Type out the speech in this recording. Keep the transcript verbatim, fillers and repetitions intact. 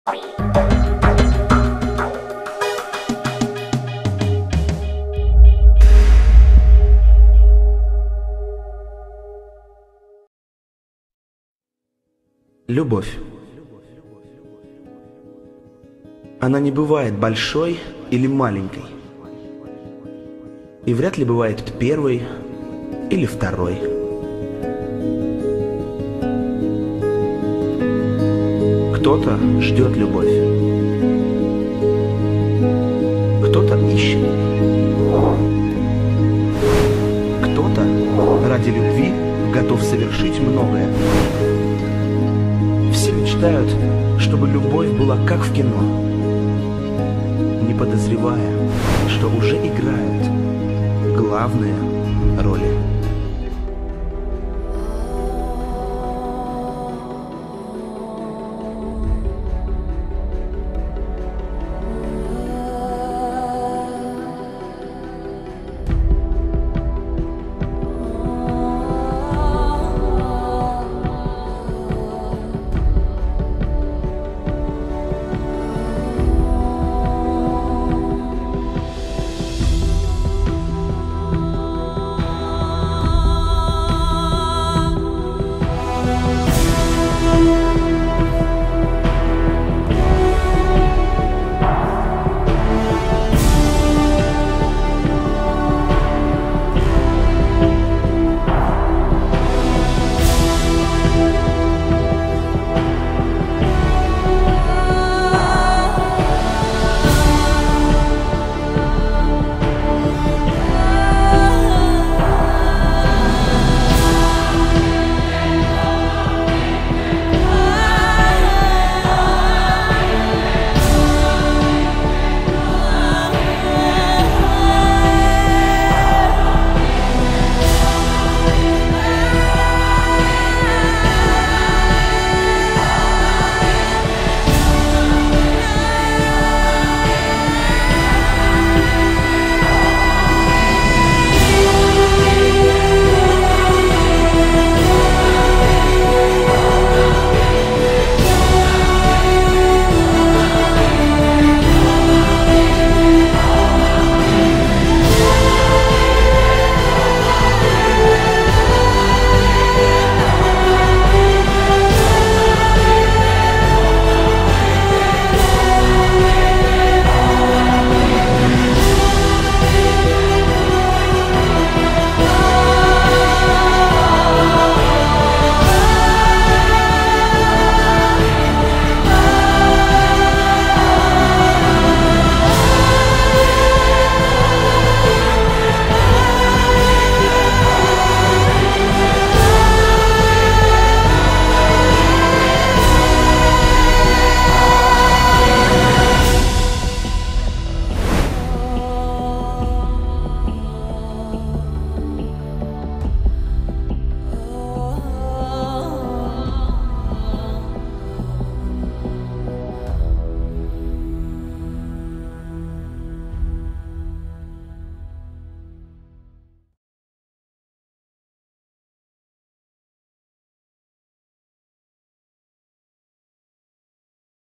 Любовь. Она не бывает большой или маленькой. И вряд ли бывает первой или второй. Кто-то ждет любовь. Кто-то ищет. Кто-то ради любви готов совершить многое. Все мечтают, чтобы любовь была как в кино, не подозревая, что уже играют главные роли.